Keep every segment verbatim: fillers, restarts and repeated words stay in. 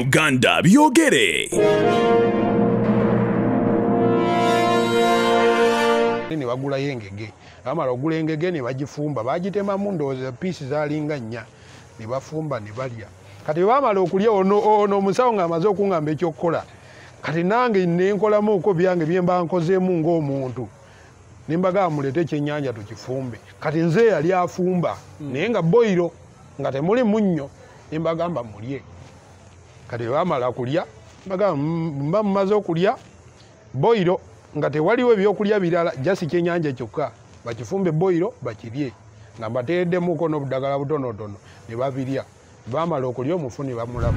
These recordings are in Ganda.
Uganda byogere. Ni bagula yengege. Amala ogula engege ne bagifumba. Bagitema mundoza piece zalinga nnya. Ne bafumba ne balya. Kati bamala okulya ono ono musawo nga amaze okungamba ekyokukola. Kati nange nenkolamu uko byange byemba nkozeemu ng'omuntu. Nimbaga mulete kyennyanja tukifumbe. Kati nze yali afumba mm. naye nga boiro nga temuli munnyo nimbagamba mulye. Kati bamala kulya mbaga mba mumaze okulya boiro nga tewaliwo ebyokulya birala jasi kyennyanja kyokka bakifumbe boiro bakirye nga mbateeddemu ko n'obudagala butonotono ne babirya. Bamala okulya omufu ne bamulaba.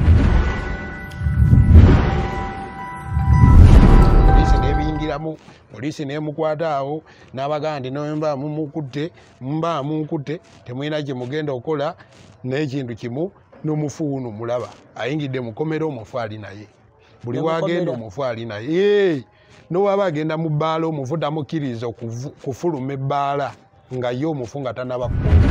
Polisi nebingiramu polisi nemukwata awo n'abagamba nti nomba mumukutte mba munkutte temwina kye mugenda okola n'ekintu kimu n'omufuunu mulaba ayingidde mukomero omufu ali naye buli wagenda omufu ali naye n'owaba agenda mu bbaala omufu tamukkiriza kufuluma ebbaala nga ye omufu nga tanaba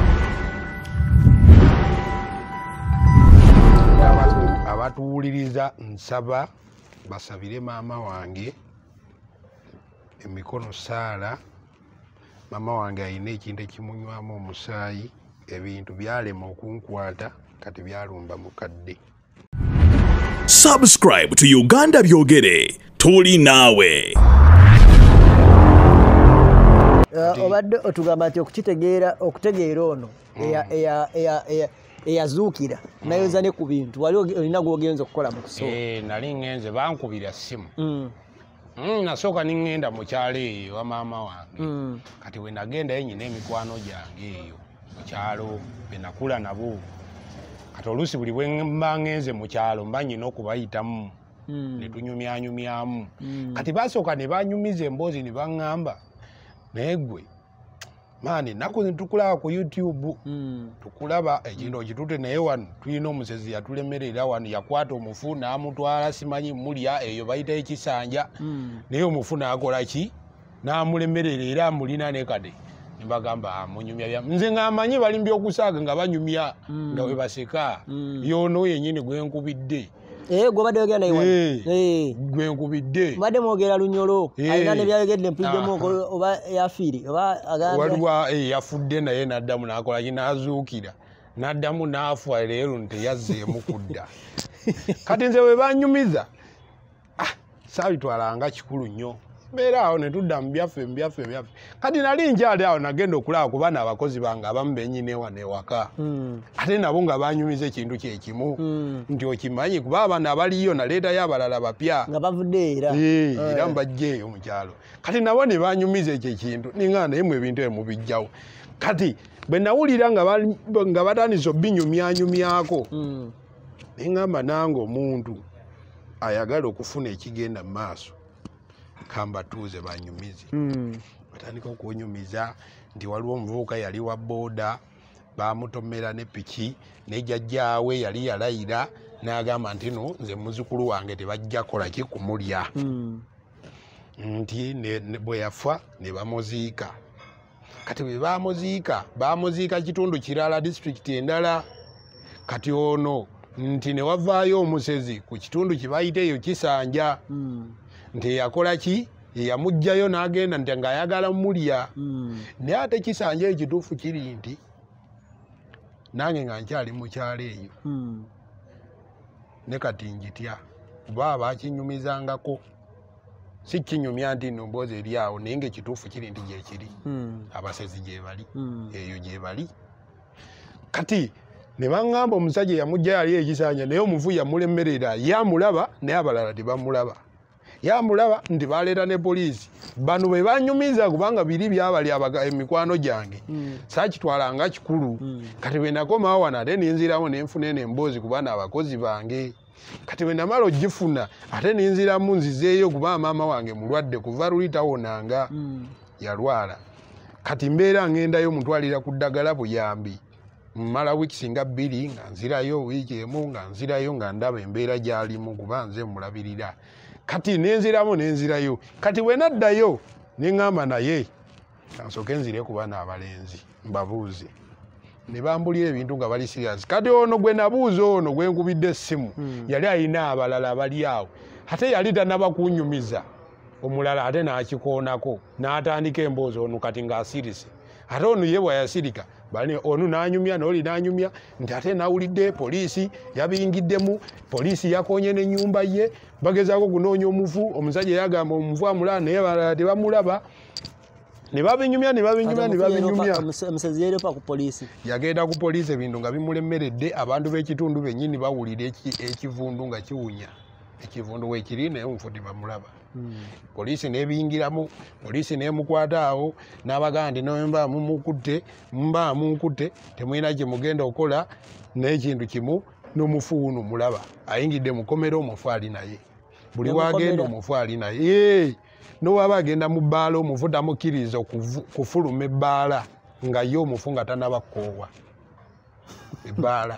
abatuwuliriza nsaba basabire maama wange emikono saala. Maama wange alina ekintu ekimunywamu omusaayi ebintu byalema okunkwata kati byalumba mukadde. Subscribe to Uganda byogere. Tuli nawe. Obadde otugamba nti okukitegeera okutegeera ono eyazuukira nayoza ne ku bintu wali olina gwogenza okukola mu kusooka. Eh, nali ngenze bankubira ssimu. Mm, nasooka ningenda mu kyalo eyo wa maama wange. Mm. Kati we nagenda yennyina emikwano gyange eyo mu kyalo be nakula nabo. Kati oluusi buli bwe mba ngenze mu kyalo mba nnyina okubayitamu mm. ne tunyumyanyumyamu. Mm. Kati basooka ne banyumiza emboozi ne baŋŋamba naye ggwe maani naku tukulaba ku YouTube mm. tukulaba ekintu okitute naye wano tulina omusezi yatulemerera wano yakwata omufu n'amutwala simanyi mulya eyo bayita ekisanja mm. naye omufu n'akola ki n'amulemerera era mulina ne kade nimbagamba munyumya bya nze ng'amanyi bali mbyokusaaga nga banyumya mm. nga we baseka mm. yono yennyini gwenkubidde. Eh gobadde yogera naye eh gwenkubidde badde mwogera lunyolo alina ne byayogedde mpiddemu oba yafiiri oba agamba waliwa eh yafudde naye n'addamu n'akola kinaazuukira n'addamu n'afa leero nteyazzeemu kudda. Kati nze we banyumiza ah saabitwalanga kikulu nnyo beera awo ne tudda mu byaffe mu byaffe byaffe. Kati nali nkyali awo nagenda okulaba ku baana abakozi bange abamu bennyine wano ewaka mm. ate nabo nga banyumiza ekintu kyekimu mm. nti okimanyi kuba abaana abaliyo naleetayo abalala bapya nga bavudde era era mbajja eyo mu kyalo. Kati nabo ne banyumiza ekyo ekintu ninga naye mu ebintu ebimubijjawo. Kati bwe nawulira nga batandise obinyumyanyumyako mm. ningamba nange omuntu ayagala okufuna ekigenda mu maaso kamba tuuze banyumize. Mm. Batandika okunyumiza nti waliwo omuvubuka yali wa boda bamutomera ne piki ne jjajjaawe yali yalayira n'agamba nti no nze muzukulu wange tebajja kola ki kumulya. Mm. nti bwe yafa ne bamuziika. Kati bwe bamuziika bamuziika kitundu kirala district endala. Kati ono nti ne wavaayo omusezi ku kitundu kibayita eyo kisanja. Mm. nti yakola ki yamujjayo n'agenda nti ng'ayagala mulya mm. naye ate kisanja ekituufu kiri nti nange nga nkyali mu kyalo eyo mm. ne kati njitya kuba bakinyumizangako si kinyumya nti nno mboozi eri awo naye ng'ekituufu kiri nti gyekiri mm. abasezi gye bali mm. eyo gye bali. Kati ne baŋŋamba omusajja yamujja yali ekisanja naye omufu yamulemerera yamulaba naye abalala tebamulaba. Yamulaba nti baleeta ne poliisi bano bwe banyumiza kubanga biri byabali emikwano gyange mm. saakitwalanga kikulu mm. kati bwe nakomawo wano ate ninziramu nenfuna eno emboozi ku baana abakozi bange. Kati bwe namala ogifuna ate ninziramu nzizeeyo kuba maama wange mulwadde kuva luli tawonanga mm. yalwala. Kati mbeera ngendayo mutwalira ku ddagala buyambi mmala wiiki nga bbiri nga nzirayo wiiki emu nga nzirayo nga ndaba embeera gy'alimu kuba nze mulabirira. Kati nenziramu nenzirayo. Kati we naddayo neŋŋamba naye kansooke nzire ku baana abalenzi mbabuuze ne bambulira ebintu nga bali serious. Kati ono gwe nabuuza ono gwe nkubidde essimu yali ayina abalala abali awo ate yali tanaba kunyumiza omulala ate n'akikoonako n'atandika emboozi ono kati ng'asirise ate ono ye bw'ayasirika bali onu n'anyumya n'oli n'anyumya nti ate nawulidde poliisi yabiyingiddemu poliisi yakonye n'ennyumba ye bagezaako kunoonya omufu omusajja yagamba omufu amulala naye balala tebamulaba ne babinyumya ne babinyumya ne babinyumya omusezi yeeropa ku poliisi yagenda ku poliisi ebintu nga bimulemeredde abantu b'ekitundu bennyini bawulira ekivundu nga kiwunya ekivundu weekiri naye omufu tebamulaba poliisi n'ebiyingiramu poliisi n'emukwata awo n'abagamba nti nomba mumukutte mba munkutte temulina kye mugenda okukola n'ekintu kimu n'omufu uno mulaba ayingidde mukomero omufu ali naye buli wagenda omufu ali naye n'owaba agenda mu bbaala omufu tamukkiriza kufuluma ebbaala nga ye omufu nga tanabakoowa ebbaala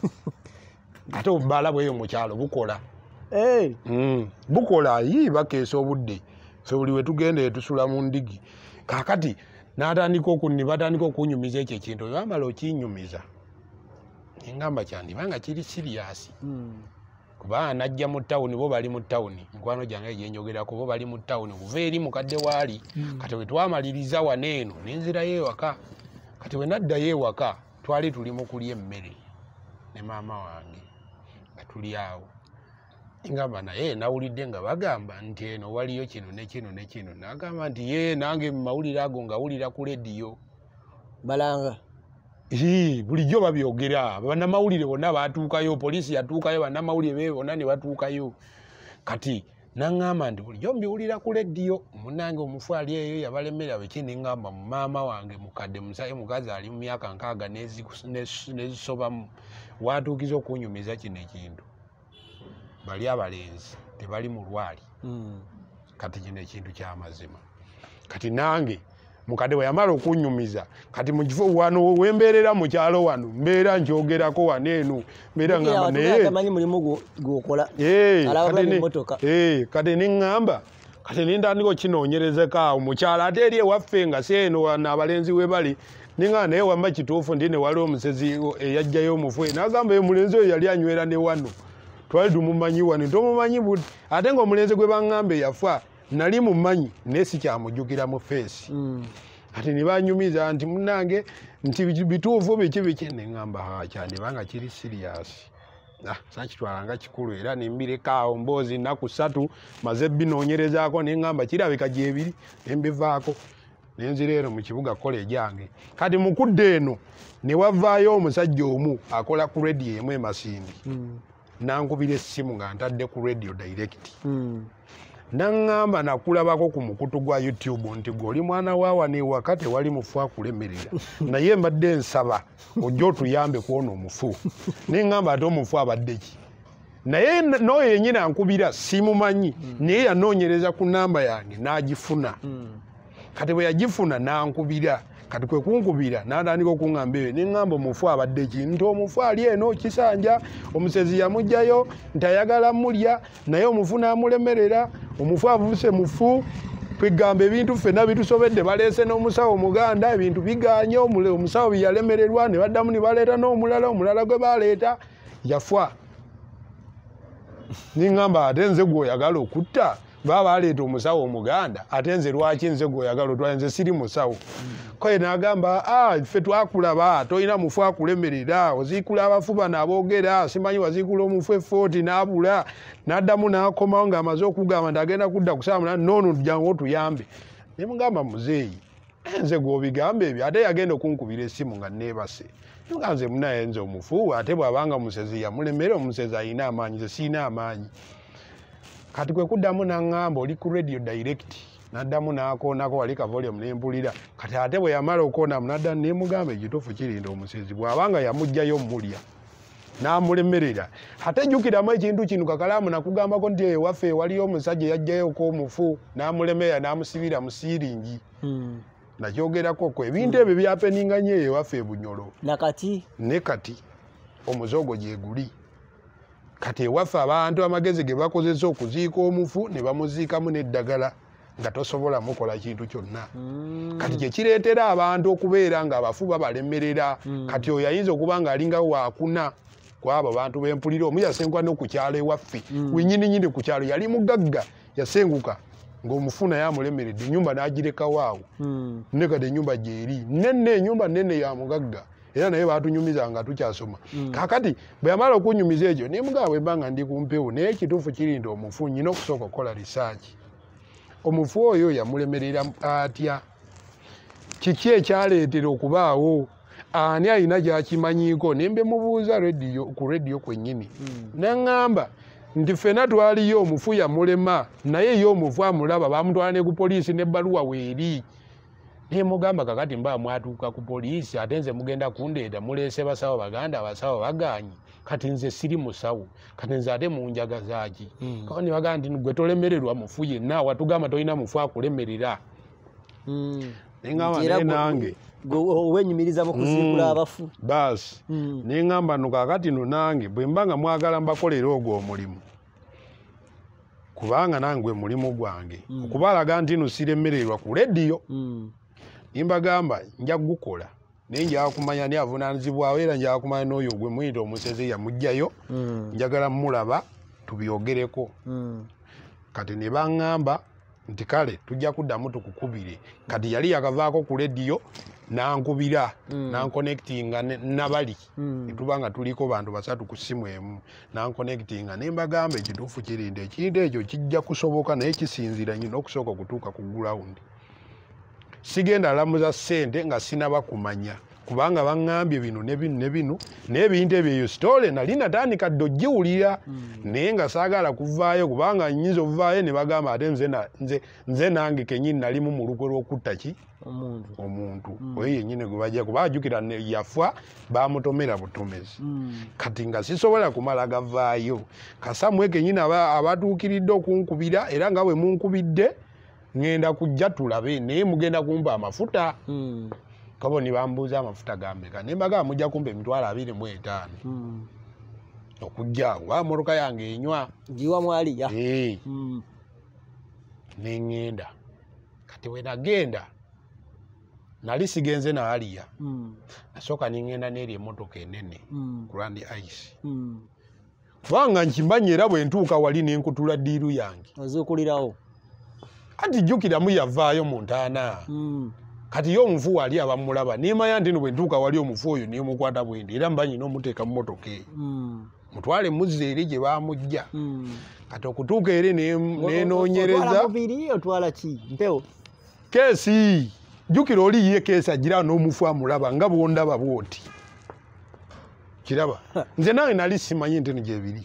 ate obubbaala bweyo mu kyalo bukola Hey. Mm. Bukola yi bakeesa obudde fe buli we tugenda etusula mu ndigi kakati n'atandika okunni batandika okunyumiza ekyo ekintu bamala okinyumiza engamba kyandibanga kiri siriasi mm. kuba najja mu ttawuni bo bali mu ttawuni mikwano gyange gyenjogerako bo bali mu ttawuni kuva eri mukadde waali mm. kati we twamaliriza waneeno nenzirayo ewaka kati we naddayo ewaka twali tuli mu kulya emmere ne maama wange nga tuli awo ingamba naye nawulidde nga bagamba nti eno waliyo kino ne kino ne kino nagamba nti ye nange mu mawulire ago ngawulira ku lediyo balanga ii bulijjo babyogera bannamawulire bonna batuukayo poliisi yatuukayo bannamawulire be bonna ne batuukayo kati naŋŋamba nti bulijjo mbiwulira ku lediyo munnange omufu ali eyo yabalemera beki neŋŋamba mu maama wange mukadde musaye mukazi ali mu myaka nkaaga nezisobamu watuukiza okunyumiza kino ekintu bali abalenzi tebali mu lwali mm. kati kino ekintu kyamazima kati nange mukadde we yamala okunyumiza kati mu kifo wano wembeerera mu kyalo wano mbeera nkyogerako waneeno mbeera ngamba naye kati neŋŋamba kati nintandika okinoonyerezeko awo mukyalo ate eri ewaffe nga seeno abalenzi we bali ninga naye wamba kituufu ndi ne wali omusezi eyajjayo omufu n'agamba ye mulenzi oyo yali anywera ne wano twali tumumanyi wano tomumanyi buti ate ng'omulenzi gwe baŋŋambe yafa nali mumanyi naye sikyamujjukira mu feesi mm. ati ne banyumiza nti munnange nti bituufu biki biki neŋŋamba kyandibanga kiri siriyasi ah, sakitwalanga kikulu era nembireka awo mboozi nnaku ssatu maze binoonyerezaako neŋŋamba kirabika gyebiri nembivaako nenzira eno mu kibuga kola egyange kati mukudde eno ne wavaayo omusajja omu akola ku rediyo emu emasindi mm. nankubira essimu nga ntadde ku radio direct mm. naŋŋamba nakulabako ku mukutu gwa YouTube nti gweoli mwana waawa newaka tewali mufu akulemerera naye mbadde nsaba ojja otuyambe kwona omufu neŋŋamba ate omufu abadde ki naye n'oyo yennyini ankubira simumanyi mm. naye yanoonyereza ku namba yange n'agifuna mm. kati bwe yagifuna nankubira kati kwe kunkubira n'atandika okuŋŋamba eyo neŋŋamba omufu abadde ki nti omufu ali eno kisanja omusezi yamugjayo nti ayagala mulya naye omufu n'amulemerera omufu avuse mufu kwegamba ebintu ffenna bitusobedde baleese n'omusawo omuganda ebintu biganye omusawo byeyalemererwa ne baddamu ne baleeta n'omulala omulala gwe baleeta yafa neŋŋamba ate nze gweoyagala okutta baba baleeta omusawo omuganda ate nze lwaki nze gweoyagala otwala nze siri musawo koye n'agamba ah ffe twakulaba tolina mufu akulemerera oziikula abafu bano aboogera simanyi waziikula omufu efooti n'abula n'addamu n'akomawo ng'amaze okugamba nti agenda kudda kusaba mulala noono jangu otuyambe ne mugamba muzeeyi nze gw'obigamba ebyo ate yagenda okunkubira essimu nga neebase nga nze munaye nze omufu ate bw'abanga omusezi yamulemera omusezi alina amaanyi nze siina amaanyi kati kwe kuddamu n'aŋŋamba oli ku radio direct n'addamu n'akoonako wali kavolyo nempulira kati ate bwe yamala okoonamu n'addamu nemugamba ekituufu kirinda omusezi bw'abanga yamugjayo mulya n'amulemerera ate jjukiramu ekintu kino kakalaamu nakugambako nti ewaffe waliyo omusajja yajjayoko omufu n'amulemerera n'amusibira mu siiringi hmm. nakyogerakoko ebintu ebyo byapeninga nnyo ewaffe e Bunyolo nakati ne kati omuzogo gye guli kati ewaffe abantu amagezi ge bakozesa okuziika omufu ne bamuziikamu n'eddagala nga tosobola mukola kintu kyonna kati kye kireetera abantu okubeera nga abafu babalemerera kati oyo ayinza okuba nga alinga waakuna kwabo bantu bempulira omu yasenguka no ku kyalo ewaffe wenyininyini ku kyalo yali mugagga yasenguka ng'omufuna yamulemeredde ennyumba n'agirekawo awo nekade ennyumba gyeri nenne ennyumba nenne ya mugagga era naye baatunyumiza nga tukyasoma kakati bwe yamala okunyumiza ekyo nemugaba bwe mbanga ndi kumpewo naye ekituufu kiri nti omufu nyina okusooka okukola risaaki omufu oyo yamulemerera atya kiki ekyaleetera okubaawo ani alina gyakimanyiiko nembe mubuuza rediyo ku rediyo kwennyini neŋŋamba nti ffena twaliyo omufu yamulema naye ye omufu amulaba bamutwala ne ku poliisi n'ebbaluwa weeri nemugamba kakati mba mwatuuka ku poliisi ate nze mugenda kundeeta muleese basawo baganda abasawo bagaanyi kati nze siri musawo kati nze ate munjaga zaaki kako ne bagamba nti gwe tolemererwa mufu yenna watugamba tolina mufu akulemerera neŋŋamba naye nange owenyumiriza mu kuziikula abafu baasi neŋŋamba no kakati no nange bwe mba nga mwagala mbakolera ogwo omulimu kubanga nange gwe mulimu gwange okubalaga nti no siremererwa ku rediyo nimbagamba nja gukola naye njagala kumanya ni avunaanyizibwawo era njagala kumanya n'oyo gwe muyita omusezi yamugjayo njagala mulaba tubyogereko kati ne baŋŋamba nti kale tujja kuddamu tukukubire kati yali yakavaako ku rediyo nankubira nankonectinga nabali netuba nga tuliko bantu basatu ku simu emu nankonectinga nembagamba ekituufu kirinde ekintu ekyo kijja kusoboka naye kisinzira nyina okusooka okutuuka ku gulawundi sigenda lamuza ssente nga sinaba kumanya kubanga baŋŋambye bino ne bino ne bino naye ebintu ebyo eyo sitole nali natandika dde ogiwulira naye nga saagala kuvaayo kubanga nnyinza okuvaayo ne bagamba ate nze nze nze nange kenyini nalimu mu lukwe lw'okutta ki omuntu omuntu oyo yennyini gwe bajja kuba ajjukira yafa bamutomera butomezi kati nga sisobola kumala gavaayo kasamwe kenyini abatuukiridde okunkubira era nga bwe munkubidde ngenda kujja tulabe naye mugenda kumpa amafuta kabo ni bambuuza amafuta gambeka nembaga mujja kumpa emitwalo abiri mu etaano okujja wa moroka yange enywa jiwa mwali ya eh nengenda kati we nagenda nali sigenze na aliya nasooka ningenda n'eri emmotoka enene ku Land Ice kubanga nkimanye era bwe ntuuka wali nenkutula ddiiru yange ozuukulirawo anti jjukiramu yavaayo mu ntaana kati yo omufu wali abamulaba nemanya nti no bwe ntuuka wali omufu oyo nemukwata bwendi era mba nyina omuteeka mu mmotoka eyo mutwale muzze eri gye bamujja kati okutuuka eri nenoonyereza otwala ki mpewo keesi jjukira oli ye keesi agira n'omufu amulaba nga bwondaba bwoti kiraba nze nange nali simanyi nti nigyebiri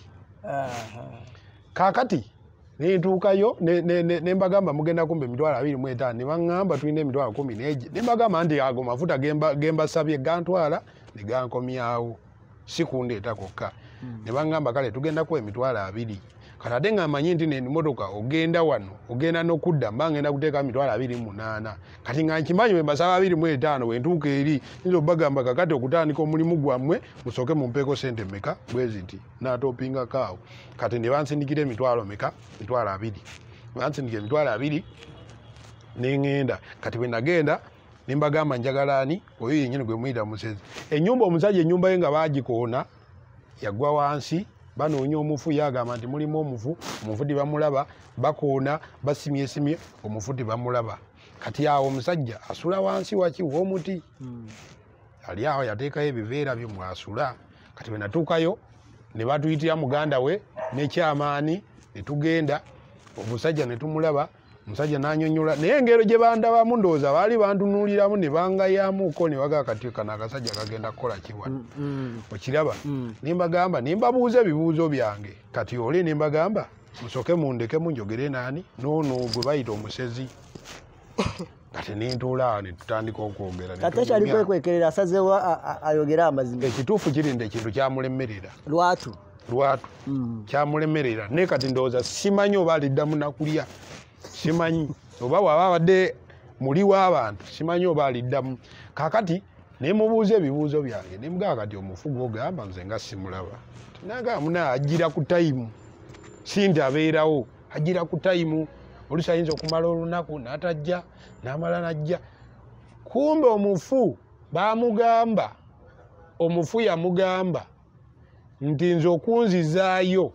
kaakati nentuukayo nembagamba mugenda kumba emitwalo abiri mu etaano ne baŋŋamba tulina emitwalo kumi n'egi nembagamba nti ago mafuta gembasabye gantwala ne gankomyawo si kundeeta kokka ne baŋŋamba kale tugenda kuwa emitwalo abiri kati ate nga manyi nti n'emmotoka ogenda wano ogenda n'okudda mba ngenda kuteeka emitwalo abiri mu munaana kati nga nkimanyi bwe mbasaba abiri mu etaano bwe ntuuka eri nza obagamba kakati okutandika omulimu gwammwe musooke mumpeeko sente meka bwe ziti n'atoopingako awo kati ne bansindikira emitwalo meka emitwalo abiri bansindikira emitwalo abiri neŋŋenda kati bwe nagenda ne mbagamba njagala ani oyo yennyini gwe muyita musezi ennyumba omusajja ennyumba ye nga baagikoona yagwa wansi banoonya omufu yagamba nti mulimu omufu omufu tibamulaba bakoona basimyesimye omufu tibamulaba kati awo omusajja asula wansi waki w'omuti ali awo yateekayo ebiveera bye mwasula kati bwe natuukayo ne batuyitira muganda we n'ekyamaani ne tugenda omusajja ne tumulaba omusajja n'annyonnyola naye engero gye bandabamu ndowooza baali bantunuuliramu ne bangayamuko ne bagaa kati kano akasajja kagenda kukola kiwano okiraba ne mbagamba ne mbabuuza ebibuuzo byange kati oli ne mbagamba musooke mundekemu njogere naani noono gwe bayita omusezi kati nentuula awo ne tutandika okwogera kati ekyali kwekwekerera asazeewo ayogere amazima ekituufu kiri nti ekintu kyamulemerera lwatu lwatu kyamulemerera naye kati ndowooza simanyi oba aliddamu nakulya simanyi oba waba abadde muli w'abantu simanyi oba aliddamu kaakati nemubuuza ebibuuzo byange nemugaa kati omufu gwogamba nze nga simulaba tinagamba muna agira ku tayimu si nti abeerawo agira ku tayimu oluusi ayinza okumala olunaku n'atajja n'amala najja kumbe omufu baamugamba omufu yamugamba nti nze okunzizaayo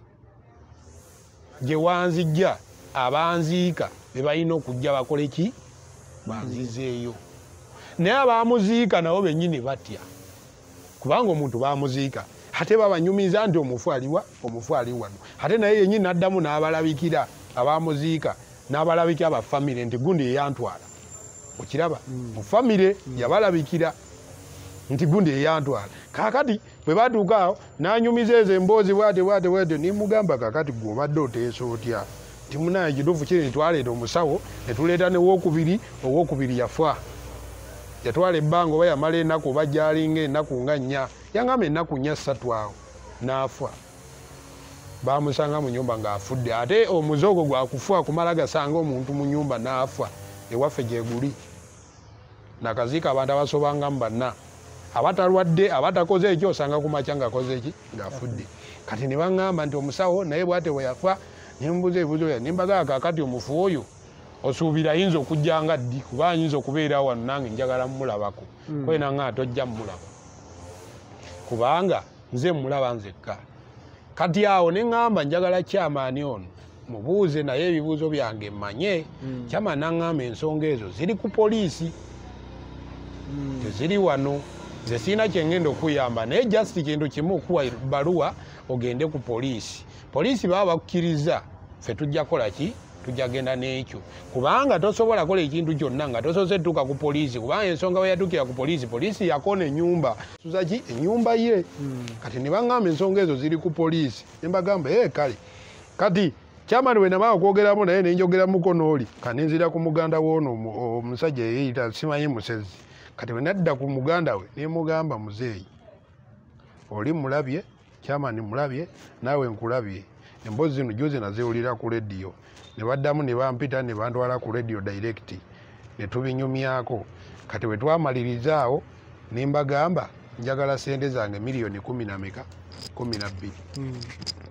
gye wanzijja abanziika be balina okujja bakole ki banzizeeyo naye abaamuziika nabo bennyini batya kubanga omuntu baamuziika ate babanyumiza nti omufu aliwa omufu ali wano ate naye yennyini n'addamu n'abalabikira abaamuziika n'abalabikira abafamire nti gundi yeyantwala okiraba mu famire yabalabikira nti gundi yeyantwala kaakati bwe batuuka awo n'anyumiza ezo emboozi bwate bwate bwate nimugamba kaakati gwe obadde oteesa otya nti munaye kiduufu kiri netwaleeta omusawo netuleeta newookubiri owookubiri yafa yatwala ebbanga oba yamala ennaku oba gyalinga ennaku nga nnya yangamba ennaku nnya ssatu awo n'afa baamusanga mu nyumba ng'afudde ate omuze ogwo gwakufa kumala gasanga omuntu mu nyumba n'afa ewaffe gyeguli nakaziika abantu abasobangamu banna abatalwadde abatakoze ekyo osanga kumakya ng'akoze eki ng'afudde kati ne baŋŋamba nti omusawo naye bwate bwe yafa nembuza ebibuzo bya nimbagaa kaakati omufu oyo osuubira ayinza okujjanga ddi kuba ayinza okubeera wano nange njagala mmulabako mm. kwe nanga tojja mmulaba kubanga nze mmulaba nzekka kati awo ne ŋŋamba njagala kyamaani ono mubuuze naye ebibuuzo byange mmanye mm. kyamaani naŋŋamba ensonga ezo ziri ku poliisi mm. teziri wano nze siina kyengenda okuyamba naye just kintu kimu okuwa baluwa ogende ku poliisi poliisi baba bakkiriza ffe tujja kola ki tujja genda n'ekyo kubanga tosobola kola ekintu kyonna nga tosoze tuuka ku poliisi kubanga ensonga bwe yatuukira ku poliisi poliisi yakona ennyumba suza ki ennyumba ye mm. kati ne baŋŋamba ensonga ezo ziri ku poliisi ne mbagamba ee kale kati kyamani bwe namala okwogeramu naye ne njogera mukono oli kanenzira ku muganda woono omusajja yeeyita simanyi musezi kati bwe nadda ku muganda we ne mugamba muzeeyi oli mulabye kyamani mulabye naawe nkulabye emboozi zino juzi naziwulira ku rediyo ne baddamu ne bampita ne bantwala ku rediyo direct ne tubinyumyako kati bwe twamaliriza awo ne mbagamba njagala sente zange miliyoni kumi na meka kumi na bbiri mm.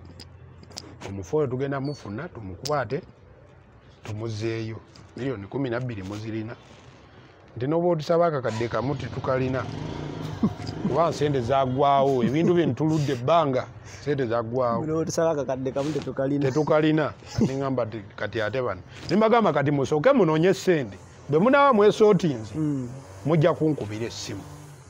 omufu oyo tugenda mufuna tumukwate tumuzeeyo miliyoni kumi na bbiri muzirina nti noba otusaba akakadde kamu tetukalina kuba sente zagwawo ebintu bye ntuludde ebbanga sente zagwawo tetukalina niŋamba kati ate bano nimbagamba kati musooke munoonye sente bwe munaaba mwesootinze mujja kunkubira essimu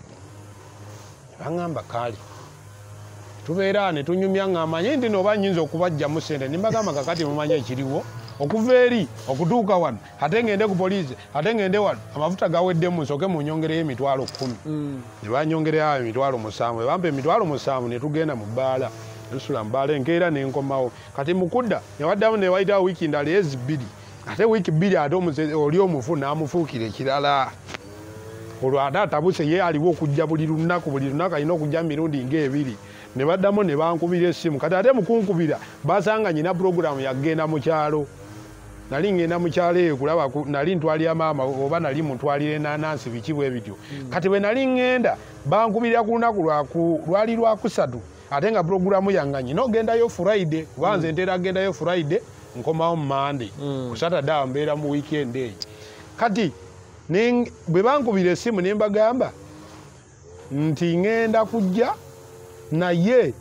baŋŋamba kaali tubeera ne tunyumya ŋŋamanyi nti nooba nnyinza okubajjamu sente nimbagamba kakati mumanye ekiriwo okuva eri okutuuka wano ate ngende ku poliisi ate ngende wano amafuta gaweddemu nsooke munyongereyo emitwalo kkumi mm. ne banyongereyo emitwalo musanvu bampa emitwalo musanvu ne tugenda mu bbaala tusula mu bbaala enkeera n'enkomawo kati mukudda ne waddamu ne wayitawo wiiki ndala ezi bbiri ate wiiki bbiri ate oli omufu n'amufuukira ekirala olwo ate atabuse ye aliwo okujja buli lunaku buli lunaku alina okujja mirundi ng'ebiri ne baddamu ne bankubira essimu kati ate mukunkubira basanga nyina puroguramu yagenda mu kyalo nali ngenda mu kyalo eyo kulaba nali ntwalira maama oba nali muntwalira enanansi biki bwe bityo mm. kati bwe nali ngenda bankubirira ku lunaku lwali lwakusatu ate nga puroguramu yange nyina ogendayo Friday kuba nze mm. ntera agendayo Friday nkomawo mu Monday mm. ku Saturday awo mbeera mu weekend eyo kati bwe bankubira essimu ne mbagamba nti ngenda kujja naye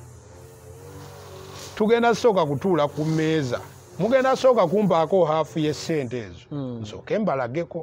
tugenda sooka kutuula ku mmeeza mugenda sooka kumpaako haafu y'essente ezo mm. nsooke mbalageko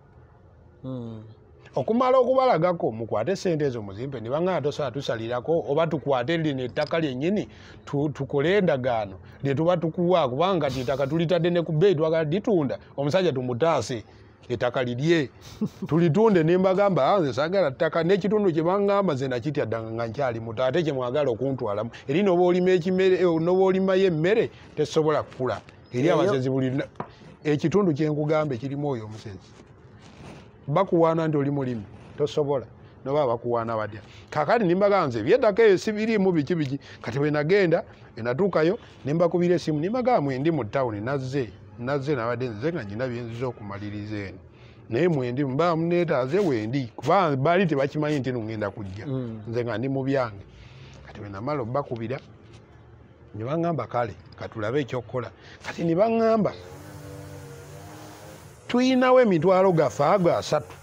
mm. okumala okubalagako mukwate sente ezo muzimpe ne baŋŋamba tosobola tusalirako oba tukwate lino ettaka lyennyini tukole endagaano lye tuba tukuwa kubanga ettaka tulitadde ne ku bbeeyi twagala litunda omusajja tumutaase ettaka lirye tulitunde ne mbagamba nze saagala ttaka n'ekitundu kye baŋŋamba nze nakitya ddanga nga nkyali muto ate kye mwagala okuntwalamu eri n'oba olima ekimere n'oba olimayo emmere tesobola kukula eri abasezi buli ekitundu kye nkugamba ekirimu oyo omusezi bakuwaana nti oli mulimi tosobola noba bakuwaana batya kakati nimbagamba nze ebyettaka eyo sibiriimu biki biki kati bwe nagenda bwe natuukayo ne mbakubira essimu nimbagamba mwendi mu ttawuni nazze nazze nabadde nze nga nyina byenziza okumaliriza eno naye mwendi mba muneetaaze wendi kuba baali tebakimanyi nti nongenda kujja mm. nze nga ndi mu byange kati bwe namala obbakubira ne baŋŋamba kale katulabe ekyokukola kati ne baŋŋamba tuyinawo emitwalo gaffe ago asatu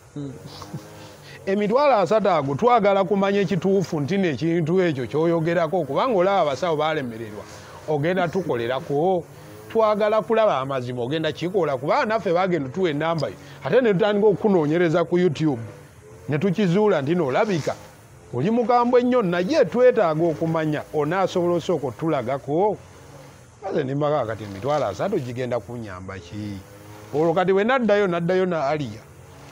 emitwalo asatu ago twagala kumanya ekituufu nti n'ekintu ekyo kyoyogerako kubanga olaba abasawo balemererwa ogenda tukolerako twagala kulaba amazima ogenda kikola kubanga naffe bagenda tuwa enamba yo ate ne tutandika okunoonyereza ku YouTube ne tukizuula nti n'olabika oli mukambwe nnyo naye twetaaga okumanya onaasobola osooka otulagako maze nimaka kati emitwalo asatu gigenda kunyamba ki olwo kati bwe naddayo naddayo na aliya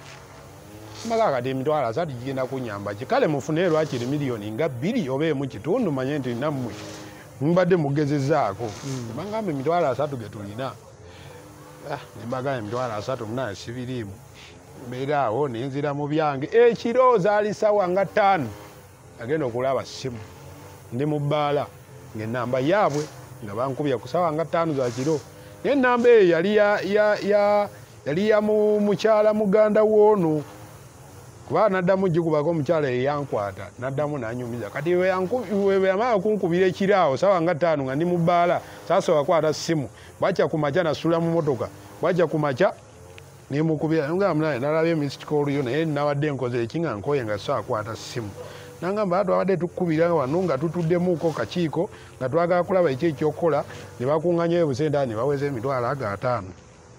maka kati emitwalo asatu gigenda kunyamba ki kale mufune lwakiri miliyoni nga bbiri oba emu kitundu manye nti nammwe mbadde mugezezaako bangamba emitwalo asatu ge tulina nimbaga emitwalo asatu munaye sibiriimu mbeera awo nenzira mu byange ekiro zaali sawa nga ttaano agenda okulaba simu ndi mu bbaala ng'ennamba yaabwe nga bankubya ku sawa nga ttaano za kiro naye ennamba eyo yali yali ya mukyala muganda woono kuba naddamu gikubako omukyala eyankwata naddamu nanyumiza kati weyamala okunkubira ekiraawo sawa nga ttaano nga ndi mu bbaala saasobola kwata simu bwakya ku makya nasula mu motoka bwakya ku makya nemukubira nga munaye nalabye missed call yo naye nabadde nkoze ekinga nkoye nga so akwata simu nangamba twabadde tukubira wano nga tutuddemuko kakiiko nga twagala kulaba eki ekyokukola ne bakuŋŋanyayo busente ne baweza emitwalo ago ataano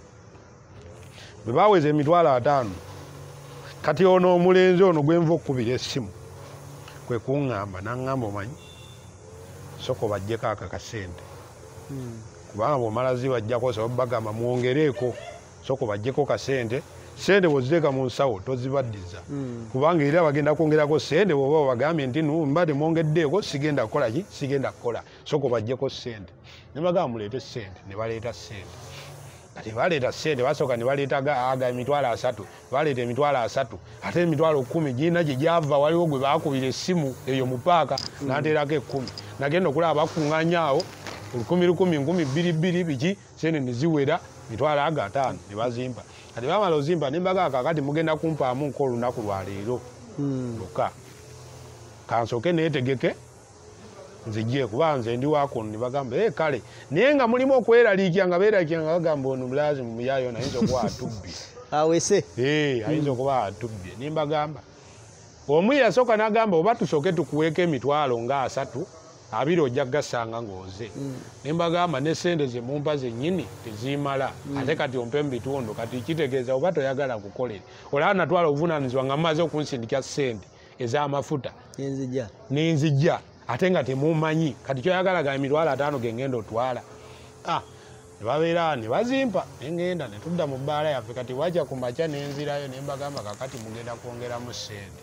bwe baweza emitwalo ataano kati ono omulenzi ono gwenva okukubira essimu kwe kuŋŋamba naŋŋamba omanyi soko bajjeko aka kasente kubanga bw'omala zibajjako soba bagamba mwongereeko soko bajjeko kasente sente bwoziteeka mu nsawo tozibaddiza kubanga era bagenda kwongerako sente bwoba bagambye nti mbadde mwongeddeeko sigenda kukola ki sigenda kukola soko bajjeko sente ne bagamba muleete sente ne baleeta sente kati baleeta sente basooka ne baleeta aga emitwalo asatu baleeta emitwalo asatu ate emitwalo kumi girina gye gyava waliwo gwe baakubira essimu eyo mu paaka n'ateerako ekkumi nagenda okulaba bakuŋŋanyaawo olukumi lukumi nkumi bbiri bbiri biki sente ne ziwera mitwalo ago ataano ne bazimpa kati bamala ozimpa nembaga kakati mugenda kumpaamu nko olunaku lwa leero luka kansooke neetegeke nzijje kuba nze ndi wako ne bagamba ee kale naye nga mulimu okweraliikya nga beeraliikya nga bagamba ono mulazi mu muyaayo ayinza okuba atubbye awese ee ayinza okuba atubbye ne mbagamba omu yasooka n'agamba oba tusooke tukuweeko emitwalo nga asatu abiri ojja gasanga ng'oze ne mbagamba ne sente ze mumpa zennyini tezimala ate kati ompe mu bitundu kati kitegeeza oba toyagala kukolera olaba natwala obuvunaanyizibwa nga mmaze okunsindika sente ez'amafuta nenzijja nenzijja ate nga temumanyi kati kyoyagalaga emitwalo ataano ge ngenda otwala ne babeera ne bazimpa ne ngenda ne tudda mu bbaala yaffe kati wajja ku makya nenzirayo ne mbagamba kakati mugenda kwongeramu sente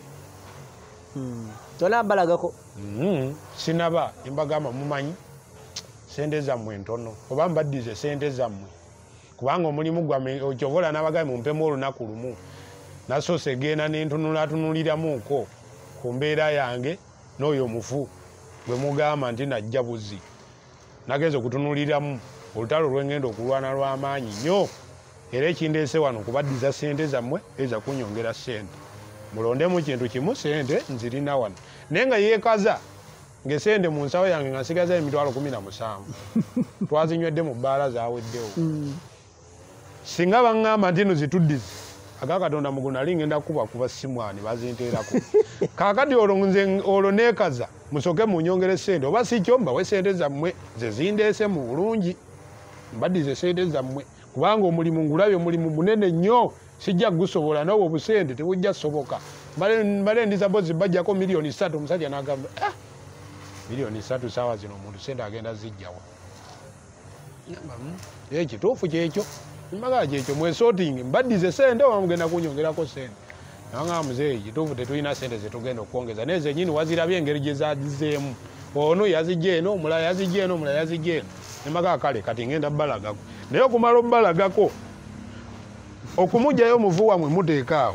tona balagako sinaba embagamba mumanyi sente zammwe ntono oba mbaddize sente zammwe kubanga omulimu gwammwe okyobola n'abagambe mumpemu olunaku lumu nasoose genda nentunulatunuliramuko ku mbeera yange n'oyo omufu bwe mugamba nti najja buzi nagenza okutunuliramu olutalo lwengenda okulwana lw'amaanyi nnyo era ekindeese wano kubaddiza sente zammwe eza kunyongera sente mulondemu kintu kimu sente nzirina wano naye nga yeekaza ng'esente mu nsawo yange nga nsigaza emitwalo kumi na musanvu twazinywedde mu bbaala zaaweddewo singa baŋŋamba nti no zituddize aga katonda muguna ali ngenda kuba kuba simwani bazinteerako kaakati olwo nze olwo neekaza musooke munyongere sente oba si kyo mbawe sente zammwe ze zindeese mu bulungi mbaddize sente zammwe kubanga omulimu ngulabye omulimu munene nnyo sijja gusobola nawe obusente tebujja soboka mbale ndiza bozi bajjako miliyoni ssatu omusajja n'agamba ah miliyoni ssatu saawa zino omuntu sente agenda zijjawa ekituufu kyekyo mbagala kyekyo mwesootingi mbaddize sente oba mugenda kunyongerako sente nanga muzeeyi kituufu tetulina sente zetugenda okwongeza naye zennyini wazirabye engeri gye zagizeemu ono yazijja eno omulala yazijja eno omulala yazijja eno nemagala kale kati ngenda balagako naye okumala obalagako okumugjayo omuvu wamwe muteekaawo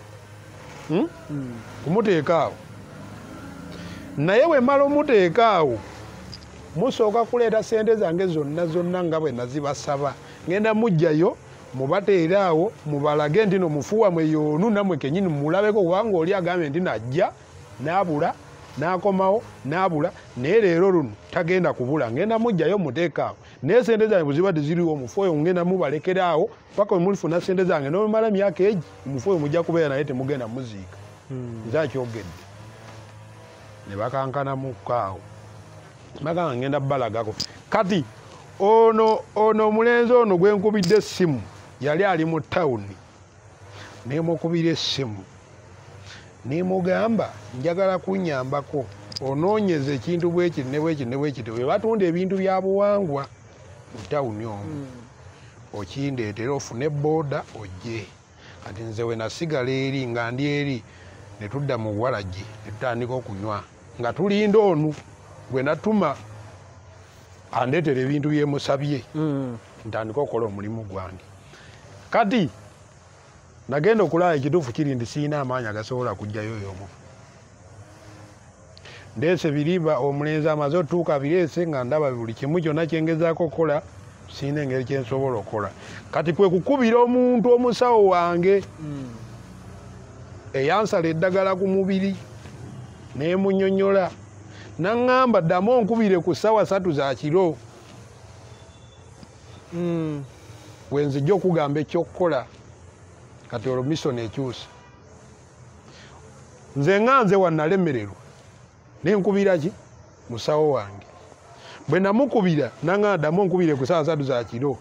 kumuteekaawo naye bwe mala omuteekaawo musooka kuleeta sente zange zonna zonna nga bwe nazibasaba ngenda mugjayo mubateeraawo mubalage nti no mufu wamwe yoonu nammwe kennyini mulabeko kubanga oli agambe nti najja n'abula n'akomawo n'abula naye leero luno tagenda kubula ngenda mujjayo muteekaawo naye sente zange bwe ziba teziriwo omufu oyo ngenda mubalekeraawo paka we mulifuna sente zange n'omumala emyaka egi omufu oyo mujja kubeera naye temugenda muziika nze akyogedde ne bakankanamuko awo bagamba ngenda balagako kati ono ono omulenzi ono gwe nkubidde essimu yali ali mu tawuni nemukubira essimu nemugamba njagala kunyambako onoonyeza ekintu bwekiti ne bwekiti ne bwekiti we batunda ebintu bya buwangwa mu tawuni omwo okindeetera ofune booda ojje kati nze we nasigala eri nga ndi eri ne tudda mu walagi ne tutandika okunywa nga tulinda onu gwe natuma andeetera ebintu byemusabye ntandika okukola omulimu gwange kati nagenda okulaba ekituufu kiri ndi siina amaanyi agasobola kujjayo oyo omufu ndeese biriba omulenzi amaze otuuka bireese nga ndaba buli kimu kyonna kyengezaako okukola siina engeri kyensobola okukola kati kwe kukubira omuntu omusawo wange eyansala eddagala ku mubiri neemunyonyola naŋŋamba ddamu onkubire ku ssaawa ssatu za kiro wenzijja okugamba ekyokukola kati olwo misoni ekyusa nze nga nze wannalemererwa nenkubira ki musawo wange bwe namukubira naŋŋamba ddamu onkubire ku ssaawa ssatu za kiro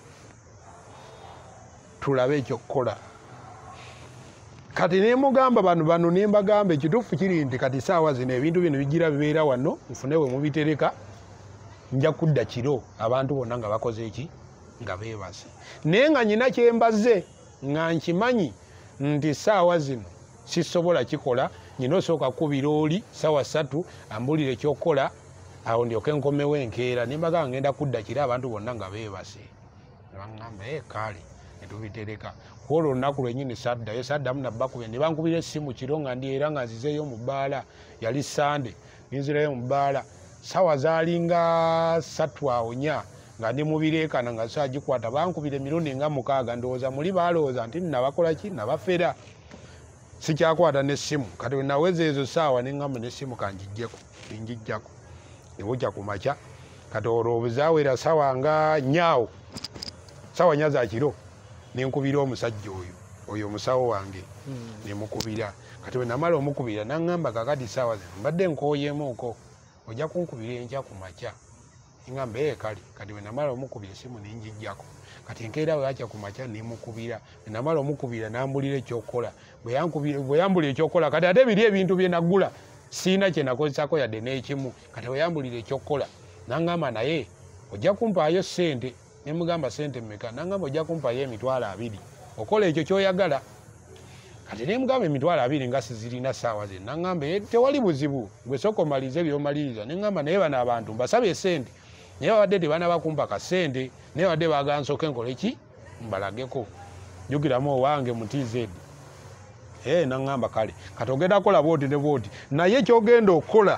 tulabe ekyokukola kati nemugamba bano bano nembagamba ekituufu kiri nti kati saawa zino ebintu bino bigira bibeera wano nfune we mubitereka nja kudda kiro abantu bonna nga bakoze eki nga beebase naye nga nyina kyembaze nga nkimanyi nti saawa zino sisobola kikola nyina osooka kubira oli saawa ssatu ambulira ekyokukola awo ndyoke nkomewo enkeera nembagamba ngenda kudda kiro abantu bonna nga beebase nebaŋŋamba e kaale netubitereka olwo olunaku lwenyini saddayo saddamu nabbakubya ne bankubira essimu kiro nga ndi era nga nzizeeyo mu bbaala yali sande ninzirayo mu bbaala sawa zaalinga ssatu awo nya nga ndi mubireekana nga saa gikwata bankubira emirundi nga mukaaga ndowooza muli baalowooza nti nabakola ki nabafera sikyakwata n'essimu kati wenaweza ezo saawa neŋŋamba n'essimu kanjijjeko ninjijjako nebujja ku makya kati olwo obuzaawera sawa nga nyaawo sawa nya za kiro nenkubira omusajja oyo oyo musawo wange nemukubira kati we namala omukubira naŋŋamba kakati saawa zino mbadde nkooyemuuko ojja kunkubira enkya ku makya ngamba ee kale kati we namala omukubira essimu nenjijjako kati enkeera we akya ku makya nemukubira we namala omukubira nambulira ekyokukola bwe yambulira ekyokukola kati ate biri ebintu bye nagula siina kye nakozesako yadde n'ekimu kati we yambulira ekyokukola naŋŋamba naye ojja kumpaayo ssente nemugamba sente mmeka naŋŋamba ojja kumpayo emitwalo abiri okola ekyo kyoyagala kati nemugamba emitwalo abiri nga sizirina saawa ze naŋŋamba tewali buzibu gwe sooka omalize byomaliriza neŋŋamba naye bano abantu mbasaba esente naye babadde tebanaba kumpa kasente naye babadde baagala nsooke nkola eki mbalageko jjukiramu owange mu tz ee naŋŋamba kale kati ogenda kukola bwoti ne bwoti naye kyogenda okukola